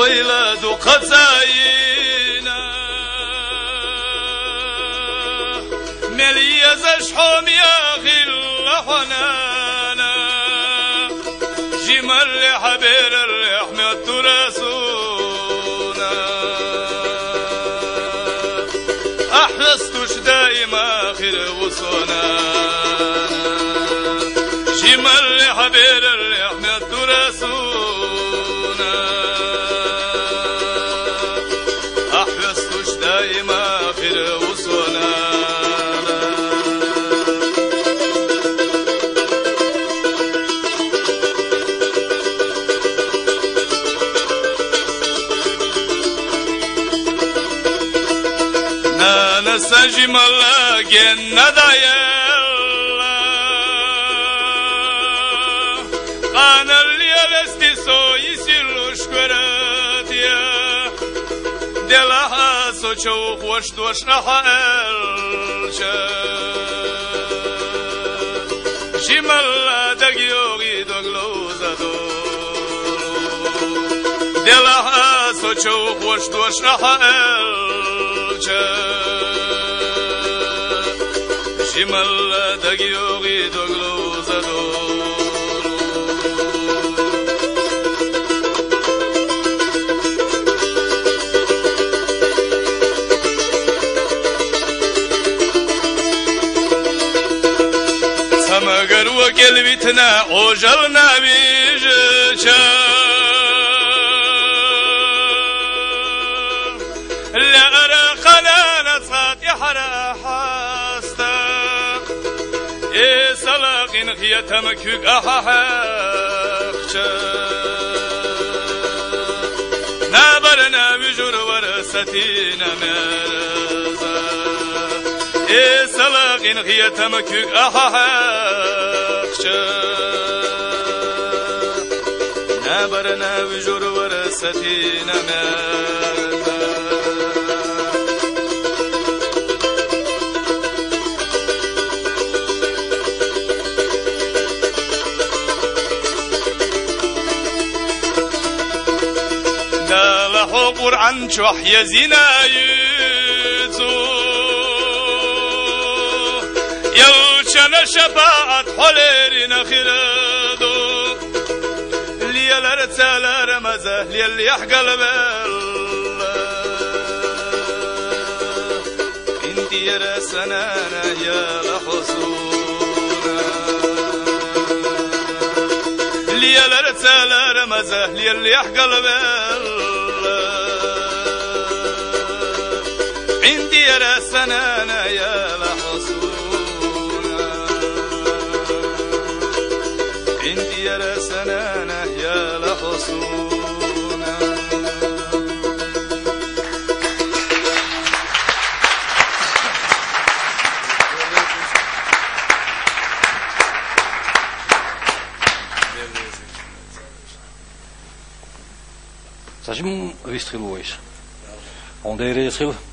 ويلاد قزاينا ملي زشحوم يا غل حنانا جمال حبير الرحمة رسولنا أحرستش دايما خير وصونا جمال حبير الرحمة رسولنا أحرستش دايما خير وصونا سجم الله جنة دايلا قان اللي الاستسو يسير شكراتيا دلها سوچوخ وشدوش أحالشا جمال دقيوغي دقلو زدو دلها سوچوخ وشدوش أحالشا جمال دقيوغي دقلو زدو سمقر وقلبتنا عجلنا بيجتا لا أرى خلالة صاتح راحاستا سلاقين خيتم كيك أحاحشا نابرنا بجر ورستينا مرزا سلاقين خيتم كيك أحاحشا نابرنا بجر ورستينا مرزا قرآن شوح يزينا يزو يلشنا شفاعة حليرنا خيردو ليالر تسالر مزه ليالي يحقل بل انتي يا سنانا يا لحصونا ليالر تسالر مزه ليالي يحقل بل عندي يا سنانا يا لحصونا عندي يا سنانا يا لحصونا Zažim vystřeluješ. On jde